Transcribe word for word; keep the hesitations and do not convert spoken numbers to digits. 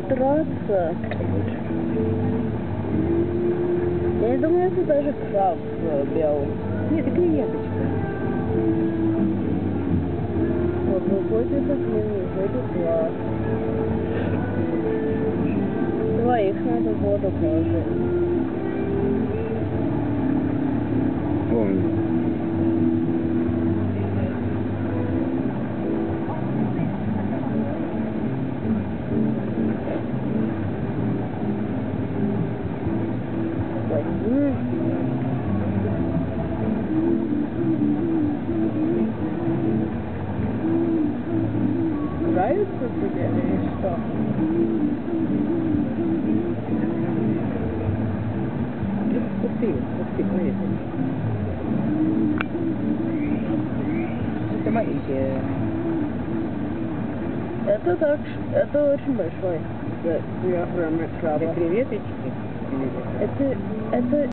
драться. Я не думаю, это даже краб белый. Нет, это креветочка. Вот выходит за ним, выходит глаз. Двоих надо воду положить. Вон. Возьми. Нравится тебе или что? Пусти, пусти, креветочка. Это маленькие. Это так, это очень большой диаграмма краба. Это креветочки. Это, это